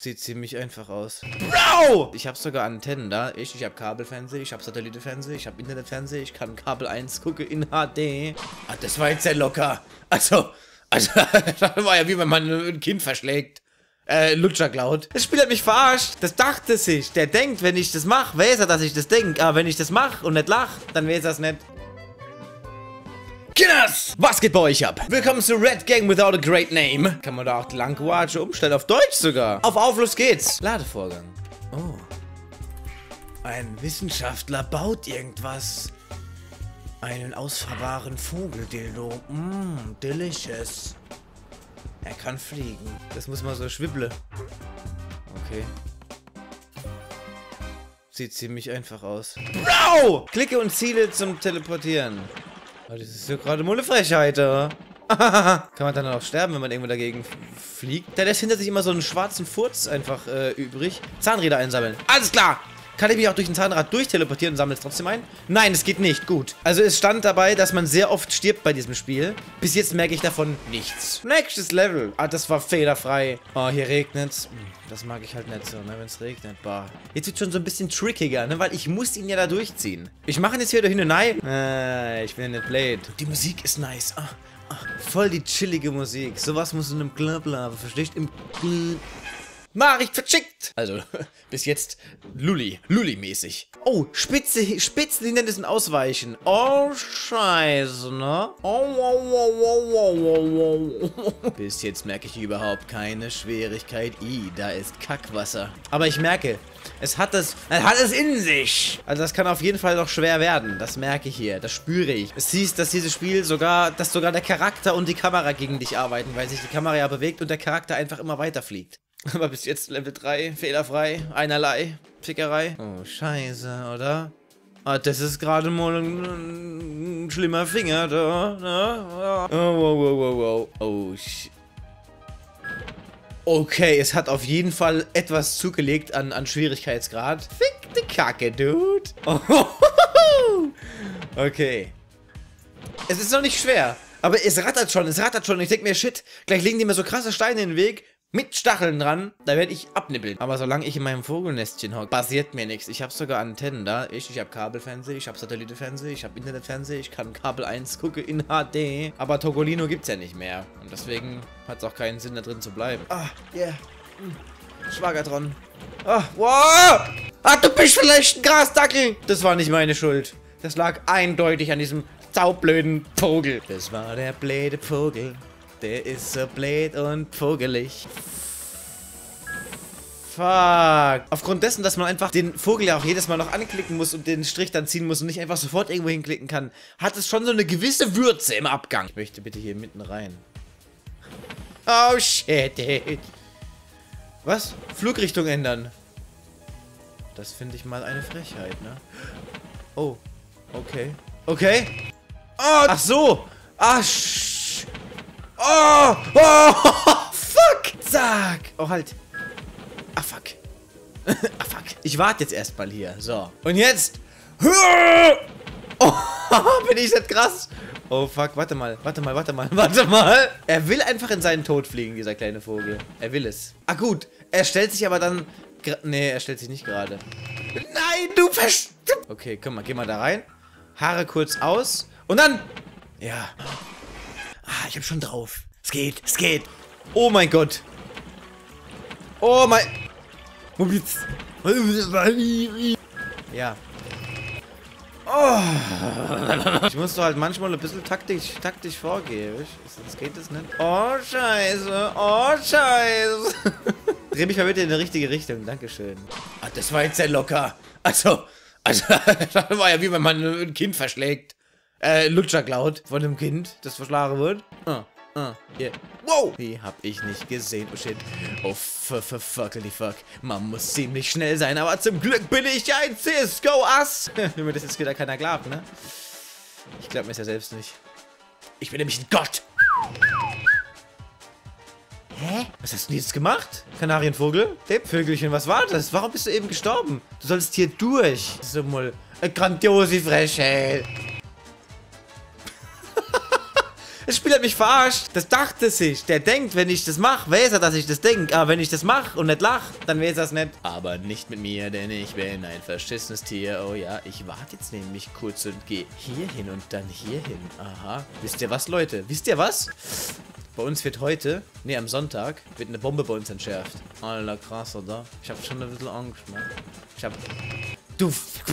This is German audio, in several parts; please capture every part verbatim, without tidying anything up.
Sieht ziemlich einfach aus. Bro! Ich habe sogar Antennen da. Ich, ich habe Kabelfernsehen, ich habe Satellitenfernsehen, ich habe Internetfernsehen, ich kann Kabel eins gucken in H D. Ah, das war jetzt sehr locker. Also, also, das war ja wie wenn man ein Kind verschlägt. Äh, Lutscher klaut. Das Spiel hat mich verarscht. Das dachte sich. Der denkt, wenn ich das mache, weiß er, dass ich das denke. Aber wenn ich das mache und nicht lach, dann weiß er es nicht. Kinders! Was geht bei euch ab? Willkommen zu Red Gang Without a Great Name. Kann man da auch die Language umstellen, auf Deutsch sogar. Auf Auflös geht's. Ladevorgang. Oh. Ein Wissenschaftler baut irgendwas. Einen ausfahrbaren Vogeldildo. Mmm, delicious. Er kann fliegen. Das muss man so schwibble. Okay. Sieht ziemlich einfach aus. Bro! Klicke und Ziele zum Teleportieren. Oh, das ist ja gerade mal eine Frechheit, oder? Kann man dann auch sterben, wenn man irgendwo dagegen fliegt? Da lässt hinter sich immer so einen schwarzen Furz einfach äh, übrig. Zahnräder einsammeln. Alles klar! Kann ich mich auch durch ein Zahnrad durchteleportieren und sammle es trotzdem ein? Nein, es geht nicht. Gut. Also es stand dabei, dass man sehr oft stirbt bei diesem Spiel. Bis jetzt merke ich davon nichts. Nächstes Level. Ah, das war fehlerfrei. Oh, hier regnet's. Das mag ich halt nicht so, ne, wenn es regnet. Bah. Jetzt wird schon so ein bisschen trickiger, ne, weil ich muss ihn ja da durchziehen. Ich mache ihn jetzt hier hin und nein. Äh, ich bin ja nicht blöd. Die Musik ist nice. Ah, ah, voll die chillige Musik. Sowas muss in einem Club haben, verstehst? Im Club. Nachricht verschickt! Also, bis jetzt Lulli, Lulli-mäßig. Oh, Spitze, Spitzenhindernissen ausweichen. Oh, scheiße, ne? Oh, oh, oh, oh, oh, oh, oh. Bis jetzt merke ich überhaupt keine Schwierigkeit. I, da ist Kackwasser. Aber ich merke, es hat es, es hat es in sich. Also das kann auf jeden Fall noch schwer werden. Das merke ich hier, das spüre ich. Es hieß, dass dieses Spiel sogar, dass sogar der Charakter und die Kamera gegen dich arbeiten, weil sich die Kamera ja bewegt und der Charakter einfach immer weiter fliegt. Aber bis jetzt Level drei, fehlerfrei, einerlei, Fickerei. Oh, scheiße, oder? Ah, das ist gerade mal ein, ein schlimmer Finger, da, da. Oh, wow, wow, wow, wow. Oh, sh Okay, es hat auf jeden Fall etwas zugelegt an, an Schwierigkeitsgrad. Fick die Kacke, Dude. Oh, okay. Es ist noch nicht schwer, aber es rattert schon, es rattert schon. Ich denke mir, shit, gleich legen die mir so krasse Steine in den Weg. Mit Stacheln dran, da werde ich abnippeln. Aber solange ich in meinem Vogelnestchen hocke, passiert mir nichts. Ich habe sogar Antennen da. Ich, ich habe Kabelfernsehen, ich habe Satellitenfernsehen, ich habe Internetfernsehen, ich kann Kabel eins gucken in H D. Aber Tokolino gibt's ja nicht mehr. Und deswegen hat es auch keinen Sinn, da drin zu bleiben. Ah, yeah. Hm. Schwagertron. Ah, wow! Ah, du bist vielleicht ein Grasdackel! Das war nicht meine Schuld. Das lag eindeutig an diesem saublöden Vogel. Das war der blöde Vogel. Der ist so blöd und vogelig. Fuck. Aufgrund dessen, dass man einfach den Vogel ja auch jedes Mal noch anklicken muss und den Strich dann ziehen muss und nicht einfach sofort irgendwo hinklicken kann, hat es schon so eine gewisse Würze im Abgang. Ich möchte bitte hier mitten rein. Oh shit. Was? Flugrichtung ändern. Das finde ich mal eine Frechheit, ne? Oh. Okay. Okay. Oh, ach so. Ach, sch Oh! Oh! Fuck! Zack! Oh, halt. Ah, fuck. Ah, fuck. Ich warte jetzt erstmal hier. So. Und jetzt. Oh, bin ich jetzt krass? Oh, fuck. Warte mal. Warte mal, warte mal, warte mal. Er will einfach in seinen Tod fliegen, dieser kleine Vogel. Er will es. Ah, gut. Er stellt sich aber dann. Nee, er stellt sich nicht gerade. Nein, du verst. Okay, komm mal, geh mal da rein. Haare kurz aus. Und dann. Ja. Ah, ich hab schon drauf. Es geht, es geht. Oh mein Gott. Oh mein... Wo geht's? Ja. Oh. Ich muss doch halt manchmal ein bisschen taktisch, taktisch vorgehen. Sonst geht es nicht. Oh, scheiße. Oh, scheiße. Dreh mich mal bitte in die richtige Richtung. Dankeschön. Ah, das war jetzt sehr locker. Also, also, das war ja wie wenn man ein Kind verschlägt. Äh, Lutscher klaut von dem Kind, das verschlagen wird. Ah, ah, yeah. Wow! Die hab ich nicht gesehen. Oh shit. Oh, f f fuckily fuck. Man muss ziemlich schnell sein, aber zum Glück bin ich ein C S G O-Ass. Wenn mir das jetzt wieder keiner glaubt, ne? Ich glaub mir es ja selbst nicht. Ich bin nämlich ein Gott. Hä? Was hast du denn jetzt gemacht? Kanarienvogel? Depp, Vögelchen, was war das? Warum bist du eben gestorben? Du sollst hier durch. Das ist doch mal eine grandiose Frechheit. Das Spiel hat mich verarscht. Das dachte sich. Der denkt, wenn ich das mache, weiß er, dass ich das denke. Aber wenn ich das mache und nicht lache, dann weiß er es nicht. Aber nicht mit mir, denn ich bin ein verschissenes Tier. Oh ja, ich warte jetzt nämlich kurz und gehe hier hin und dann hier hin. Aha. Wisst ihr was, Leute? Wisst ihr was? Bei uns wird heute, nee, am Sonntag, wird eine Bombe bei uns entschärft. Alter, krass, oder? Ich habe schon ein bisschen Angst, Mann. Ich hab... Du...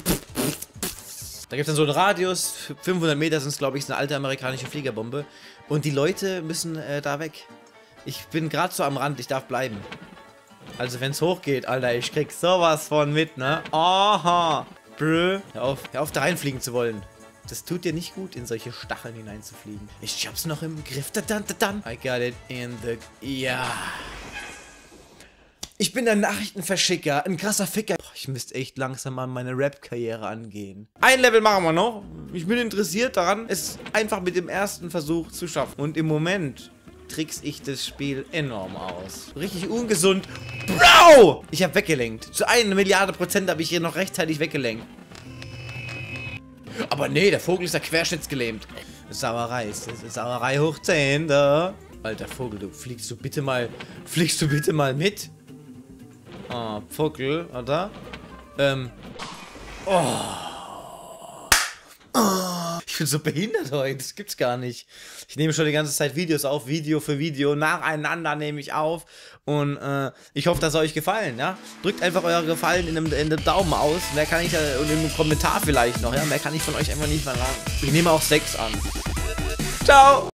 Da gibt es dann so einen Radius, fünfhundert Meter sind es, glaube ich, ist eine alte amerikanische Fliegerbombe. Und die Leute müssen äh, da weg. Ich bin gerade so am Rand, ich darf bleiben. Also wenn es hochgeht, Alter, ich krieg sowas von mit, ne? Aha. Brö. Hör auf, hör auf da reinfliegen zu wollen. Das tut dir nicht gut, in solche Stacheln hineinzufliegen. Ich hab's noch im Griff. Da, da, da, da. I got it in the... Ja. Ich bin ein Nachrichtenverschicker, ein krasser Ficker. Boah, ich müsste echt langsam mal meine Rap-Karriere angehen. Ein Level machen wir noch. Ich bin interessiert daran, es einfach mit dem ersten Versuch zu schaffen. Und im Moment trickse ich das Spiel enorm aus. Richtig ungesund. Bro! Ich habe weggelenkt. Zu einer Milliarde Prozent habe ich hier noch rechtzeitig weggelenkt. Aber nee, der Vogel ist ja querschnittsgelähmt. Sauerei, ist das Sauerei hoch zehn, da. Alter Vogel, du fliegst du bitte mal, fliegst du bitte mal mit? Ah, Vogel, oder? Ähm. Oh. Oh. Ich bin so behindert heute, das gibt's gar nicht. Ich nehme schon die ganze Zeit Videos auf, Video für Video, nacheinander nehme ich auf. Und äh, ich hoffe, dass es euch gefallen, ja? Drückt einfach eure Gefallen in einem, in einem Daumen aus. Mehr kann ich, äh, und in einem Kommentar vielleicht noch, ja? Mehr kann ich von euch einfach nicht verlangen. Ich nehme auch Sex an. Ciao!